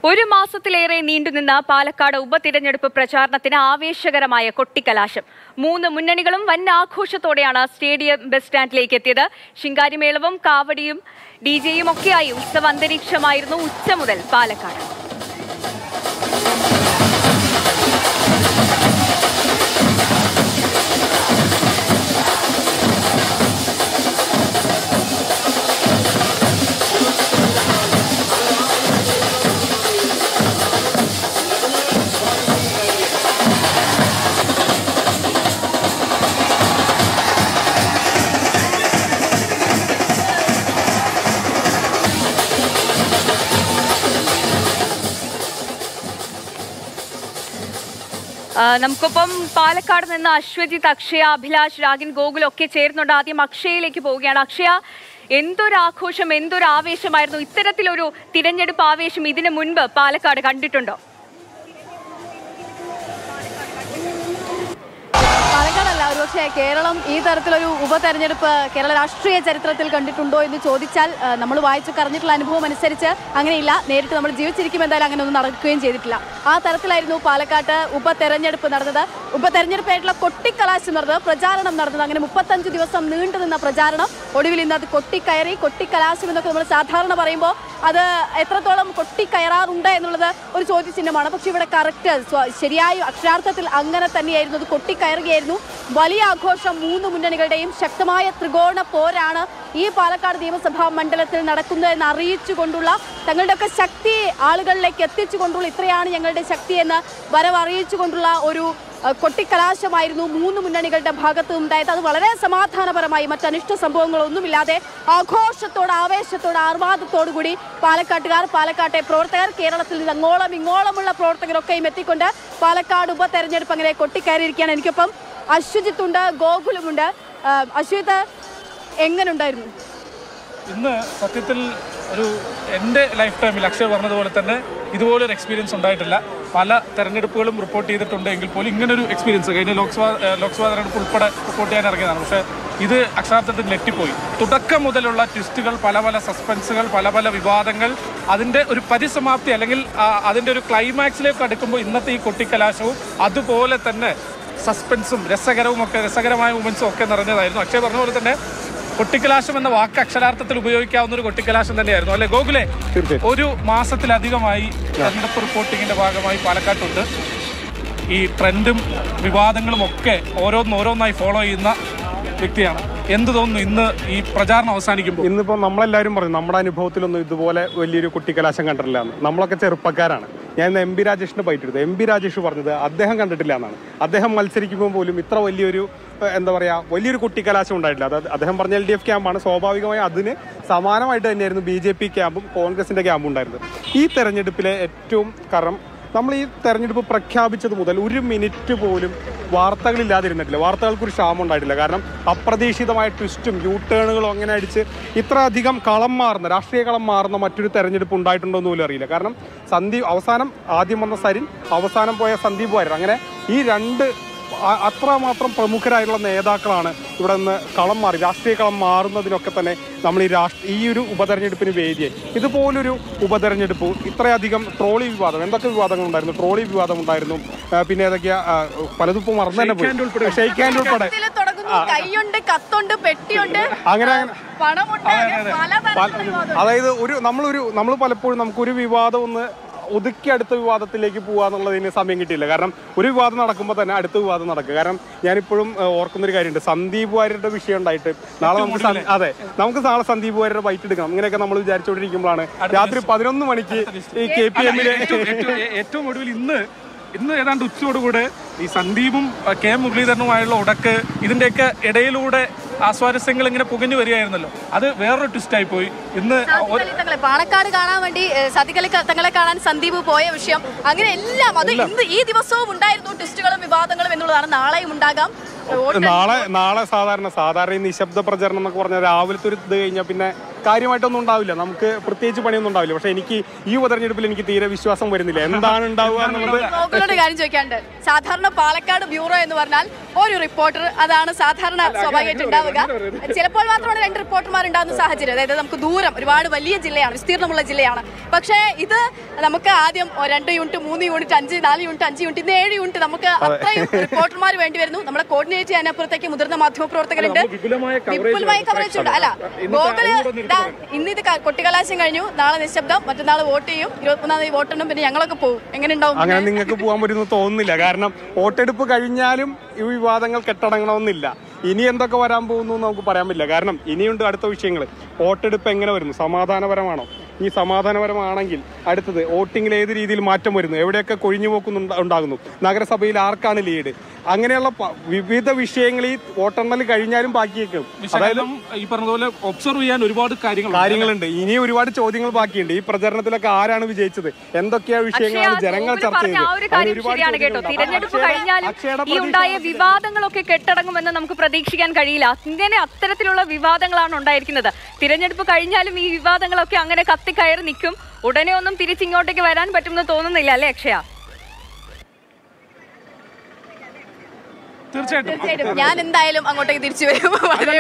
ഒരു മാസത്തിലേറെ നീണ്ടുനിന്ന പാലക്കാട് ഉപതിരഞ്ഞെടുപ്പ് പ്രചാരണത്തിന് ആവേശകരമായ കൊട്ടിക്കലാശം. 3 മുന്നണികളും വൻ ആഘോഷത്തോടെയാണ് സ്റ്റേഡിയം ബസ് സ്റ്റാൻഡിലേക്ക് എത്തിയത്. ശിങ്കാരിമേളവും കാവടിയും ഡിജെയും ഒക്കെയായി ഉത്സവ അന്തരീക്ഷമായിരുന്നു ഉച്ച മുതൽ പാലക്കാട്. നമുക്കൊപ്പം പാലക്കാട് നിന്ന് അശ്വജിത്ത്, അക്ഷയ, അഭിലാഷ്, രാഗിൻ, ഗോകുൽ ഒക്കെ ചേർന്നുണ്ട്. ആദ്യം അക്ഷയയിലേക്ക് പോവുകയാണ്. അക്ഷയ, എന്തൊരാഘോഷം, എന്തൊരാവേശമായിരുന്നു! ഇത്തരത്തിലൊരു തിരഞ്ഞെടുപ്പ് ആവേശം ഇതിനു മുൻപ് പാലക്കാട് കണ്ടിട്ടുണ്ടോ? പാലക്കാടല്ല, ഒരുപക്ഷെ കേരളം ഈ തരത്തിലൊരു ഉപതെരഞ്ഞെടുപ്പ് കേരള രാഷ്ട്രീയ ചരിത്രത്തിൽ കണ്ടിട്ടുണ്ടോ എന്ന് ചോദിച്ചാൽ നമ്മൾ വായിച്ചൊക്കെ അറിഞ്ഞിട്ടുള്ള അനുഭവം അനുസരിച്ച് അങ്ങനെയില്ല. നേരിട്ട് നമ്മൾ ജീവിച്ചിരിക്കും എന്തായാലും അങ്ങനെ ഒന്നും നടക്കുകയും ചെയ്തിട്ടില്ല. ആ തരത്തിലായിരുന്നു പാലക്കാട്ട് ഉപതെരഞ്ഞെടുപ്പ് നടന്നത്. ഉപതെരഞ്ഞെടുപ്പായിട്ടുള്ള കൊട്ടിക്കലാശം നടന്നത്, പ്രചാരണം നടന്നത്. അങ്ങനെ 35 ദിവസം നീണ്ടു നിന്ന പ്രചാരണം ഒടുവിൽ ഇന്ന് അത് കൊട്ടിക്കയറി. കൊട്ടിക്കലാശം എന്നൊക്കെ നമ്മൾ സാധാരണ പറയുമ്പോൾ അത് എത്രത്തോളം കൊട്ടിക്കയറാറുണ്ട് എന്നുള്ളത് ഒരു ചോദ്യചിഹ്നമാണ്. പക്ഷെ ഇവിടെ കറക്റ്റ് ശരിയായ അക്ഷരാർത്ഥത്തിൽ അങ്ങനെ തന്നെയായിരുന്നു. അത് കൊട്ടിക്കയറുകയായിരുന്നു. വലിയ ആഘോഷം. 3 മുന്നണികളുടെയും ശക്തമായ ത്രികോണ പോരാണ് ഈ പാലക്കാട് നിയമസഭാ മണ്ഡലത്തിൽ നടക്കുന്നതെന്ന് അറിയിച്ചുകൊണ്ടുള്ള, തങ്ങളുടെയൊക്കെ ശക്തി ആളുകളിലേക്ക് എത്തിച്ചുകൊണ്ടുള്ള, ഇത്രയാണ് ഞങ്ങളുടെ ശക്തി എന്ന് വരവറിയിച്ചുകൊണ്ടുള്ള ഒരു കൊട്ടിക്കലാശമായിരുന്നു 3 മുന്നണികളുടെ ഭാഗത്ത് ഉണ്ടായത്. അത് വളരെ സമാധാനപരമായി, മറ്റനിഷ്ട സംഭവങ്ങളൊന്നുമില്ലാതെ ആഘോഷത്തോട്, ആവേശത്തോട്, ആർവാദത്തോടു കൂടി പാലക്കാട്ടുകാർ, പാലക്കാട്ടെ പ്രവർത്തകർ, കേരളത്തിൽ നിന്ന് അങ്ങോളം ഇങ്ങോളമുള്ള പ്രവർത്തകരൊക്കെയും എത്തിക്കൊണ്ട് പാലക്കാട് ഉപതെരഞ്ഞെടുപ്പ് അങ്ങനെ കൊട്ടിക്കയറിയിരിക്കുകയാണ്. എനിക്കൊപ്പം അശ്വജിത്തുണ്ട്, ഗോകുലുമുണ്ട്. അശ്വജിത്ത്, എങ്ങനെ ഉണ്ടായിരുന്നു ഇന്ന്? സത്യത്തിൽ എൻ്റെ ലൈഫ് ടൈമിൽ അക്ഷയ പറഞ്ഞതുപോലെ തന്നെ ഇതുപോലൊരു എക്സ്പീരിയൻസ് ഉണ്ടായിട്ടില്ല. പല തെരഞ്ഞെടുപ്പുകളും റിപ്പോർട്ട് ചെയ്തിട്ടുണ്ട് എങ്കിൽ പോലും ഇങ്ങനൊരു എക്സ്പീരിയൻസ് കഴിഞ്ഞ ലോക്സഭാ തെരഞ്ഞെടുപ്പ് ഉൾപ്പെടെ റിപ്പോർട്ട് ചെയ്യാൻ ഇറങ്ങിയതാണ്. പക്ഷേ ഇത് അക്ഷരാർത്ഥത്തിൽ ഞെട്ടിപ്പോയി. തുടക്കം മുതലുള്ള ട്വിസ്റ്റുകൾ, പല പല സസ്പെൻസുകൾ, പല പല വിവാദങ്ങൾ, അതിൻ്റെ ഒരു പരിസമാപ്തി അല്ലെങ്കിൽ അതിൻ്റെ ഒരു ക്ലൈമാക്സിലേക്ക് അടുക്കുമ്പോൾ ഇന്നത്തെ ഈ കൊട്ടിക്കലാശവും അതുപോലെ തന്നെ സസ്പെൻസും രസകരമായ മൂമെൻസും ഒക്കെ നിറഞ്ഞതായിരുന്നു. അക്ഷയ് പറഞ്ഞ പോലെ തന്നെ കൊട്ടിക്കലാശം എന്ന വാക്ക് അക്ഷരാർത്ഥത്തിൽ ഉപയോഗിക്കാവുന്ന ഒരു കൊട്ടിക്കലാശം തന്നെയായിരുന്നു, അല്ലെ ഗോകുലെ? ഒരു മാസത്തിലധികമായി തെരഞ്ഞെടുപ്പ് റിപ്പോർട്ടിങ്ങിന്റെ ഭാഗമായി പാലക്കാട്ടുണ്ട്. ഈ ട്രെൻഡും വിവാദങ്ങളും ഒക്കെ ഓരോന്നായി ഫോളോ ചെയ്യുന്ന വ്യക്തിയാണ്. എന്ത് തോന്നുന്നു ഇന്ന് ഈ പ്രചാരണം അവസാനിക്കുമ്പോൾ? ഇന്നിപ്പോൾ നമ്മളെല്ലാവരും പറയും നമ്മുടെ അനുഭവത്തിലൊന്നും ഇതുപോലെ വലിയൊരു കുട്ടിക്കലാശം കണ്ടിട്ടില്ല എന്ന്. നമ്മളൊക്കെ ചെറുപ്പക്കാരാണ്. ഞാൻ ഇന്ന് MP രാജേഷിന് ബൈറ്റെടുത്തു. MP രാജേഷ് പറഞ്ഞത് അദ്ദേഹം കണ്ടിട്ടില്ല എന്നാണ്. അദ്ദേഹം മത്സരിക്കുമ്പോൾ പോലും ഇത്ര വലിയൊരു വലിയൊരു കുട്ടിക്കലാശം ഉണ്ടായിട്ടില്ല. അത് അദ്ദേഹം പറഞ്ഞ LDF ക്യാമ്പാണ്. സ്വാഭാവികമായി അതിന് സമാനമായിട്ട് തന്നെയായിരുന്നു BJP ക്യാമ്പും കോൺഗ്രസിൻ്റെ ക്യാമ്പും ഉണ്ടായിരുന്നത്. ഈ തെരഞ്ഞെടുപ്പിലെ ഏറ്റവും നമ്മൾ ഈ തെരഞ്ഞെടുപ്പ് പ്രഖ്യാപിച്ചത് മുതൽ 1 മിനിറ്റ് പോലും വാർത്തകളില്ലാതിരുന്നിട്ടില്ല. വാർത്തകൾക്കൊരു ക്ഷാമം ഉണ്ടായിട്ടില്ല. കാരണം അപ്രതീക്ഷിതമായ ട്വിസ്റ്റും യൂട്ടേണുകളും അങ്ങനെ അടിച്ച് ഇത്രയധികം രാഷ്ട്രീയ കളം മാറുന്ന മറ്റൊരു തെരഞ്ഞെടുപ്പ് ഉണ്ടായിട്ടുണ്ടോ എന്ന് പോലും അറിയില്ല. കാരണം ആദ്യം വന്ന സരിൻ, അവസാനം പോയ സന്ദീപ് വാര്യർ, അങ്ങനെ ഈ 2 അത്രമാത്രം പ്രമുഖരായുള്ള നേതാക്കളാണ് ഇവിടെ നിന്ന് രാഷ്ട്രീയ കളം മാറുന്നതിനൊക്കെ തന്നെ നമ്മൾ ഈ ഒരു ഉപതെരഞ്ഞെടുപ്പിന് വേദിയായി. ഇതുപോലൊരു ഉപതെരഞ്ഞെടുപ്പ്, ഇത്രയധികം ട്രോളി വിവാദം, എന്തൊക്കെ വിവാദങ്ങൾ ഉണ്ടായിരുന്നു? ട്രോളി വിവാദം ഉണ്ടായിരുന്നു. പിന്നെ ഏതൊക്കെയാ പലതും ഇപ്പോൾ മറന്നു തന്നെ പോയി. ഷെയ്ക്ക് ഹാൻഡ് ഉൾപ്പെടെ അതായത് നമ്മൾ പലപ്പോഴും നമുക്കൊരു വിവാദം ഒന്ന് ഒതുക്കി അടുത്ത വിവാദത്തിലേക്ക് പോകുക എന്നുള്ളതിന് സമയം കിട്ടിയില്ല. കാരണം ഒരു വിവാദം നടക്കുമ്പോൾ തന്നെ അടുത്ത വിവാദം നടക്കുക. കാരണം ഞാനിപ്പോഴും ഓർക്കുന്നൊരു കാര്യമുണ്ട്. സന്ദീപ് വാര്യരുടെ വിഷയം ഉണ്ടായിട്ട് നാളെ നമുക്ക് നാളെ സന്ദീപ് വാര്യരുടെ ബൈറ്റ് എടുക്കണം. ഇങ്ങനെയൊക്കെ നമ്മൾ വിചാരിച്ചുകൊണ്ടിരിക്കുമ്പോഴാണ് രാത്രി 11 മണിക്ക് ഈ KPM-ലെ ഏറ്റവും ഒടുവിൽ ഇന്ന് ഏതാണ്ട് ഉച്ചയോടുകൂടെ ഈ സന്ദീപും K മുരളീധരനുമായുള്ള ഉടക്ക്, ഇതിന്റെയൊക്കെ ഇടയിലൂടെ ആസ്വാരസ്യങ്ങൾ ഇങ്ങനെ പുകഞ്ഞു വരികയായിരുന്നല്ലോ. അത് വേറൊരു ട്വിസ്റ്റായി പോയി. ഇന്ന് പാലക്കാട് കാണാൻ വേണ്ടി സതികലി തങ്ങളെ കാണാൻ സന്ദീപ് പോയ വിഷയം, അങ്ങനെ എല്ലാം അത് ഇന്ന് ഈ ദിവസവും ഉണ്ടായിരുന്നു ട്വിസ്റ്റുകളും വിവാദങ്ങളും എന്നുള്ളതാണ്. നാളെയും ഉണ്ടാകാം. നാളെ സാധാരണ ഈ നിശബ്ദ പ്രചരണം എന്നൊക്കെ പറഞ്ഞാൽ രാവിലത്തെ ഒരു ഇത് കഴിഞ്ഞാൽ പിന്നെ കാര്യമായിട്ടൊന്നും ഉണ്ടാവില്ല, നമുക്ക് പ്രത്യേകിച്ച് പണിയൊന്നും ഉണ്ടാവില്ല. പക്ഷെ എനിക്ക് ഈ ഉപതെരഞ്ഞെടുപ്പിൽ എനിക്ക് തീരെ വിശ്വാസം വരുന്നില്ല എന്താണ് ഉണ്ടാവുക എന്നുള്ളത്. കാര്യം ചോദിക്കാണ്ട്, സാധാരണ പാലക്കാട് ബ്യൂറോ എന്ന് പറഞ്ഞാൽ ഒരു റിപ്പോർട്ടർ, അതാണ് സാധാരണ സ്വാഭാവികമായിട്ട് ഉണ്ടാവുക. ചിലപ്പോൾ മാത്രമാണ് 2 റിപ്പോർട്ടർമാർ ഉണ്ടാകുന്ന സാഹചര്യം. അതായത് നമുക്ക് ദൂരം ഒരുപാട് വലിയ ജില്ലയാണ്, വിസ്തീർണമുള്ള ജില്ലയാണ്. പക്ഷേ ഇത് നമുക്ക് ആദ്യം 2 യൂണിറ്റ്, 3 യൂണിറ്റ്, 5, 4 യൂണിറ്റ്, 5 യൂണിറ്റ്, ഇന്ന് 7 യൂണിറ്റ്, നമുക്ക് അത്രയും റിപ്പോർട്ടർമാർ വേണ്ടി വരുന്നു. നമ്മളെ കോർഡിനേറ്റ് ചെയ്യാനപ്പുറത്തേക്ക് മുതിർന്ന മാധ്യമപ്രവർത്തകരുണ്ട്, വിപുലമായ കവറേജ് ഉണ്ട്. അല്ല, ഗോകുല് ഇന്ന് ഇത് കൊട്ടിക്കലാശം കഴിഞ്ഞു, നാളെ നിശബ്ദം, മറ്റന്നാൾ വോട്ട് ചെയ്യും, 23-ാം തീയതി വോട്ടെണ്ണം, പിന്നെ ഞങ്ങളൊക്കെ പോകും. എങ്ങനെ ഉണ്ടാവും? അങ്ങനെ നിങ്ങൾക്ക് പോകാൻ പറ്റുമെന്ന് തോന്നുന്നില്ല. കാരണം വോട്ടെടുപ്പ് കഴിഞ്ഞാലും ഈ വിവാദങ്ങൾ കെട്ടടങ്ങണമെന്നില്ല. ഇനി എന്തൊക്കെ വരാൻ പോകുന്നു നമുക്ക് പറയാൻ പറ്റില്ല. കാരണം ഇനിയുണ്ട് അടുത്ത വിഷയങ്ങൾ. വോട്ടെടുപ്പ് എങ്ങനെ വരുന്നു, സമാധാനപരമാണോ? ഈ സമാധാനപരമാണെങ്കിൽ അടുത്തത് വോട്ടിങ്ങിൽ ഏത് രീതിയിൽ മാറ്റം വരുന്നു, എവിടെയൊക്കെ കൊഴിഞ്ഞുപോക്കുന്നുണ്ടാകുന്നു, നഗരസഭയിൽ ആർക്കാണ് ലീഡ്, അങ്ങനെയുള്ള വിവിധ വിഷയങ്ങൾ ഈ വോട്ടെണ്ണൽ കഴിഞ്ഞാലും ബാക്കിയേക്കും. അതായത് ഈ പറഞ്ഞതുപോലെ ഒബ്സർവ് ചെയ്യാൻ ഒരുപാട് കാര്യങ്ങളുണ്ട്. ഇനി ഒരുപാട് ചോദ്യങ്ങൾ ബാക്കിയുണ്ട്. ഈ പ്രചരണത്തിലൊക്കെ ആരാണ് വിജയിച്ചത്, എന്തൊക്കെയാ വിഷയങ്ങളാണ് ജനങ്ങൾ ചർച്ച ചെയ്തത്. തിരഞ്ഞെടുപ്പ് കഴിഞ്ഞാലും ഈ ഉണ്ടായ വിവാദങ്ങളൊക്കെ കെട്ടടങ്ങുമെന്ന് നമുക്ക് പ്രതീക്ഷിക്കാൻ കഴിയില്ല. ഇങ്ങനെ അത്തരത്തിലുള്ള വിവാദങ്ങളാണ് ഉണ്ടായിരിക്കുന്നത്. തിരഞ്ഞെടുപ്പ് കഴിഞ്ഞാലും ഈ വിവാദങ്ങളൊക്കെ അങ്ങനെ കത്തിക്കയറി നിൽക്കും. ഉടനെ ഒന്നും തിരിച്ചിങ്ങോട്ടേക്ക് വരാൻ പറ്റുമെന്ന് തോന്നുന്നില്ല അല്ലേ അക്ഷയ? തീർച്ചയായിട്ടും ഞാൻ എന്തായാലും അങ്ങോട്ടേക്ക് തിരിച്ചു വരും.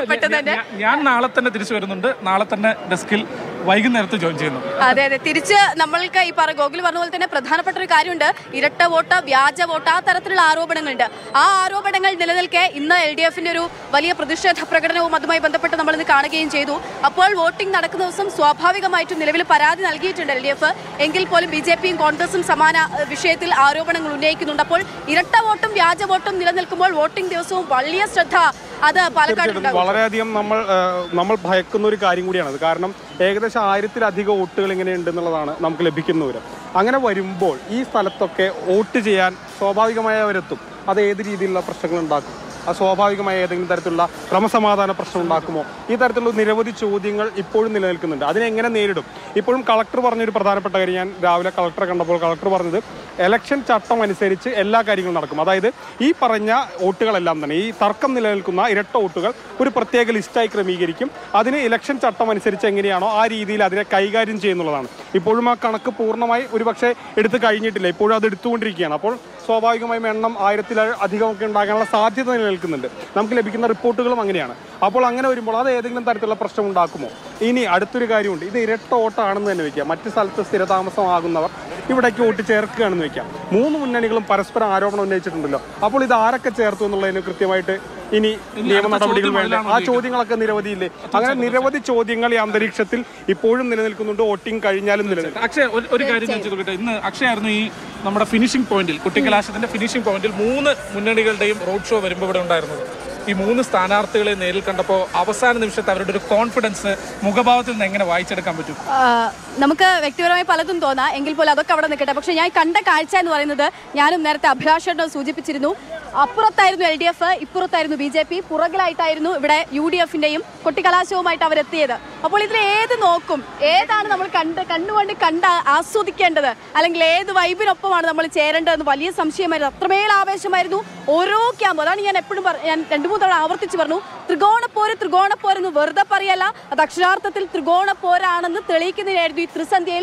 ഞാൻ നാളെ തന്നെ തിരിച്ചു വരുന്നുണ്ട്. നാളെ തന്നെ ഡെസ്കിൽ വൈകുന്നേരത്ത് ജോയിൻ ചെയ്യുന്നു. അതെ, തിരിച്ച് നമ്മൾക്ക് ഈ ഗോകുൽ പറഞ്ഞ പോലെ തന്നെ പ്രധാനപ്പെട്ട ഒരു കാര്യമുണ്ട്. ഇരട്ട വോട്ട്, വ്യാജ വോട്ട്, ആ തരത്തിലുള്ള ആരോപണങ്ങളുണ്ട്. ആ ആരോപണങ്ങൾ നിലനിൽക്കെ ഇന്ന് LDFന്റെ ഒരു വലിയ പ്രതിഷേധ പ്രകടനവും അതുമായി ബന്ധപ്പെട്ട് നമ്മൾ ഇന്ന് കാണുകയും ചെയ്തു. അപ്പോൾ വോട്ടിംഗ് നടക്കുന്ന ദിവസം സ്വാഭാവികമായിട്ടും നിലവിൽ പരാതി നൽകിയിട്ടുണ്ട് LDF. എങ്കിൽ പോലും BJPയും കോൺഗ്രസും സമാന വിഷയത്തിൽ ആരോപണങ്ങൾ ഉന്നയിക്കുന്നുണ്ട്. അപ്പോൾ ഇരട്ട വോട്ടും വ്യാജ വോട്ടും നിലനിൽക്കുമ്പോൾ വോട്ടിംഗ് ദിവസവും വലിയ ശ്രദ്ധ അത് പാലക്കാട് വളരെയധികം നമ്മൾ ഭയക്കുന്ന ഒരു കാര്യം കൂടിയാണത്. കാരണം ഏകദേശം 1000-ലധികം വോട്ടുകൾ ഇങ്ങനെ ഉണ്ടെന്നുള്ളതാണ് നമുക്ക് ലഭിക്കുന്ന വിവരം. അങ്ങനെ വരുമ്പോൾ ഈ സ്ഥലത്തൊക്കെ വോട്ട് ചെയ്യാൻ സ്വാഭാവികമായവരെത്തും. അത് ഏത് രീതിയിലുള്ള പ്രശ്നങ്ങൾ ഉണ്ടാക്കും, സ്വാഭാവികമായ ഏതെങ്കിലും തരത്തിലുള്ള ക്രമസമാധാന പ്രശ്നം ഉണ്ടാക്കുമോ, ഈ തരത്തിലുള്ള നിരവധി ചോദ്യങ്ങൾ ഇപ്പോഴും നിലനിൽക്കുന്നുണ്ട്. അതിനെങ്ങനെ നേരിടും? ഇപ്പോഴും കളക്ടർ പറഞ്ഞൊരു പ്രധാനപ്പെട്ട കാര്യം, ഞാൻ രാവിലെ കളക്ടറെ കണ്ടപ്പോൾ കളക്ടർ പറഞ്ഞത് ഇലക്ഷൻ ചട്ടം അനുസരിച്ച് എല്ലാ കാര്യങ്ങളും നടക്കും. അതായത് ഈ പറഞ്ഞ വോട്ടുകളെല്ലാം തന്നെ, ഈ തർക്കം നിലനിൽക്കുന്ന ഇരട്ട വോട്ടുകൾ ഒരു പ്രത്യേക ലിസ്റ്റായി ക്രമീകരിക്കും. അതിന് ഇലക്ഷൻ ചട്ടം അനുസരിച്ച് എങ്ങനെയാണോ ആ രീതിയിൽ അതിനെ കൈകാര്യം ചെയ്യുന്നുള്ളതാണ്. ഇപ്പോഴും ആ കണക്ക് പൂർണ്ണമായി ഒരുപക്ഷെ എടുത്ത് കഴിഞ്ഞിട്ടില്ല, ഇപ്പോഴും അത് എടുത്തുകൊണ്ടിരിക്കുകയാണ്. അപ്പോൾ സ്വാഭാവികമായും എണ്ണം 1000-ലധികമൊക്കെ ഉണ്ടാകാനുള്ള സാധ്യത നിലനിൽക്കുന്നുണ്ട്. നമുക്ക് ലഭിക്കുന്ന റിപ്പോർട്ടുകളും അങ്ങനെയാണ്. അപ്പോൾ അങ്ങനെ വരുമ്പോൾ അത് ഏതെങ്കിലും തരത്തിലുള്ള പ്രശ്നം ഉണ്ടാക്കുമോ? ഇനി അടുത്തൊരു കാര്യമുണ്ട്. ഇത് ഇരട്ട വോട്ടാണെന്ന് തന്നെ വയ്ക്കാം. മറ്റ് സ്ഥലത്ത് സ്ഥിരതാമസമാകുന്നവർ ഇവിടേക്ക് വോട്ട് ചേർക്കുകയാണെന്ന് വയ്ക്കാം. 3 മുന്നണികളും പരസ്പരം ആരോപണം ഉന്നയിച്ചിട്ടുണ്ടല്ലോ. അപ്പോൾ ഇത് ആരൊക്കെ ചേർത്തു എന്നുള്ളതിന് കൃത്യമായിട്ട് ഇനി നിയമ നടപടികൾ വേണ്ട. ആ ചോദ്യങ്ങളൊക്കെ നിരവധിയില്ലേ? അങ്ങനെ നിരവധി ചോദ്യങ്ങൾ ഈ അന്തരീക്ഷത്തിൽ ഇപ്പോഴും നിലനിൽക്കുന്നുണ്ട്. വോട്ടിംഗ് കഴിഞ്ഞാലും നിലനിൽക്കും. അക്ഷയ, ഒരു കാര്യം ഞാൻ ചോദിക്കട്ടെ. ഇന്ന് അക്ഷയായിരുന്നു ഈ നമ്മുടെ ഫിനിഷിംഗ് പോയിന്റിൽ, കുട്ടിക്കലാശത്തിന്റെ ഫിനിഷിംഗ് പോയിന്റിൽ 3 മുന്നണികളുടെയും റോഡ് ഷോ വരുമ്പോൾ ഇവിടെ ഉണ്ടായിരുന്നത്. ഈ 3 സ്ഥാനാർത്ഥികളെ നേരിൽ കണ്ടപ്പോൾ അവസാന നിമിഷത്തെ അവരുടെ ഒരു കോൺഫിഡൻസ് മുഖഭാവത്തിൽ നിന്ന് എങ്ങനെ വായിച്ചെടുക്കാൻ പറ്റും? നമുക്ക് വ്യക്തിപരമായി പലതും തോന്നാം, എങ്കിൽ പോലും അതൊക്കെ അവിടെ നിൽക്കട്ടെ. പക്ഷേ ഞാൻ കണ്ട കാഴ്ച എന്ന് പറയുന്നത്, ഞാനും നേരത്തെ അഭിലാഷേട്ടൻ സൂചിപ്പിച്ചിരുന്നു, അപ്പുറത്തായിരുന്നു LDF, ഇപ്പുറത്തായിരുന്നു BJP, പുറകിലായിട്ടായിരുന്നു ഇവിടെ UDFന്റെയും കൊട്ടിക്കലാശവുമായിട്ട് അവരെത്തിയത്. അപ്പോൾ ഇതിൽ ഏത് നോക്കും, ഏതാണ് നമ്മൾ കണ്ടുകൊണ്ട് ആസ്വദിക്കേണ്ടത്, അല്ലെങ്കിൽ ഏത് വൈബിനൊപ്പമാണ് നമ്മൾ ചേരേണ്ടതെന്ന് വലിയ സംശയമായിരുന്നു. അത്രമേൽ ആവേശമായിരുന്നു ഓരോ ക്യാമ്പ്. അതാണ് ഞാൻ എപ്പോഴും ഞാൻ 2-3 തവണ ആവർത്തിച്ച് പറഞ്ഞു, ത്രികോണപ്പോരെന്ന് വെറുതെ പറയല്ല, അത് അക്ഷരാർത്ഥത്തിൽ ത്രികോണപ്പോരാണെന്ന് തെളിയിക്കുന്നതിനായിരുന്നു ഈ ത്രിസന്ധ്യയിൽ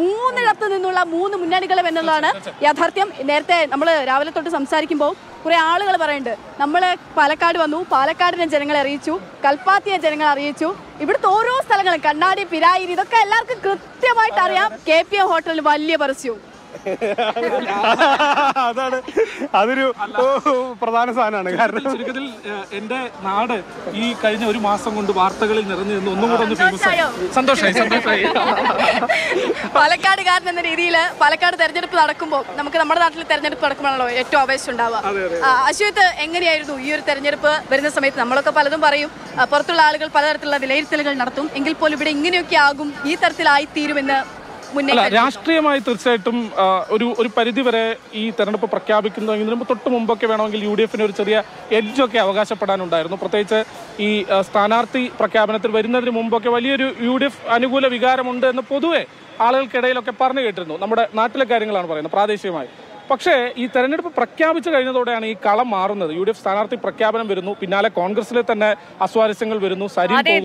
3 നിന്നുള്ള 3 മുന്നണികളും എന്നുള്ളതാണ് യാഥാർത്ഥ്യം. നേരത്തെ നമ്മൾ രാവിലെ തൊട്ട് സംസാരിക്കുമ്പോൾ കുറെ ആളുകൾ പറയുന്നുണ്ട്, നമ്മൾ പാലക്കാട് വന്നു, പാലക്കാടിനെ ജനങ്ങളെ അറിയിച്ചു, കൽപ്പാത്തിയെ ജനങ്ങളെ അറിയിച്ചു, ഇവിടുത്തെ ഓരോ സ്ഥലങ്ങളും കണ്ണാടി, പിരായിരി, ഇതൊക്കെ എല്ലാവർക്കും കൃത്യമായിട്ട് അറിയാം. KPM ഹോട്ടലിൽ വലിയ പരസ്യവും. അതൊരു പ്രധാന സാധനമാണ്. കാരണം ചുരുക്കത്തിൽ എന്റെ നാട് ഈ കഴിഞ്ഞ ഒരു മാസം കൊണ്ട് വാർത്തകളിൽ നിറഞ്ഞു നിന്ന് ഒന്നും കൂടെ ഒന്ന് ഫേമസ് ആയി. സന്തോഷമായി. പാലക്കാടുകാരൻ എന്ന രീതിയിൽ പാലക്കാട് തെരഞ്ഞെടുപ്പ് നടക്കുമ്പോൾ, നമുക്ക് നമ്മുടെ നാട്ടിൽ തെരഞ്ഞെടുപ്പ് നടക്കുമ്പോഴാണല്ലോ ഏറ്റവും ആവേശം ഉണ്ടാവുക. അശ്വത്, എങ്ങനെയായിരുന്നു ഈ ഒരു തെരഞ്ഞെടുപ്പ് വരുന്ന സമയത്ത്? നമ്മളൊക്കെ പലതും പറയും, പുറത്തുള്ള ആളുകൾ പലതരത്തിലുള്ള വിലയിരുത്തലുകൾ നടത്തും, എങ്കിൽ പോലും ഇവിടെ ഇങ്ങനെയൊക്കെ ആകും, ഈ തരത്തിലായി തീരുമെന്ന് രാഷ്ട്രീയമായി തീർച്ചയായിട്ടും ഒരു പരിധിവരെ ഈ തെരഞ്ഞെടുപ്പ് പ്രഖ്യാപിക്കുന്നതിന് തൊട്ട് മുമ്പൊക്കെ വേണമെങ്കിൽ UDFന് ഒരു ചെറിയ എഡ്ജൊക്കെ അവകാശപ്പെടാനുണ്ടായിരുന്നു. പ്രത്യേകിച്ച് ഈ സ്ഥാനാർത്ഥി പ്രഖ്യാപനത്തിൽ വരുന്നതിന് മുമ്പൊക്കെ വലിയൊരു UDF അനുകൂല വികാരമുണ്ട് എന്ന് പൊതുവെ ആളുകൾക്കിടയിലൊക്കെ പറഞ്ഞു കേട്ടിരുന്നു. നമ്മുടെ നാട്ടിലെ കാര്യങ്ങളാണ് പറയുന്നത്, പ്രാദേശികമായി. പക്ഷേ ഈ തെരഞ്ഞെടുപ്പ് പ്രഖ്യാപിച്ചു കഴിഞ്ഞതോടെയാണ് ഈ കളം മാറുന്നത്. UDF സ്ഥാനാർത്ഥി പ്രഖ്യാപനം വരുന്നു, പിന്നാലെ കോൺഗ്രസിലെ തന്നെ അസ്വാരസ്യങ്ങൾ വരുന്നു, സരീം